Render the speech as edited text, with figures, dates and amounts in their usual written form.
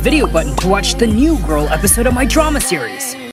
video button to watch the new girl episode of my drama series.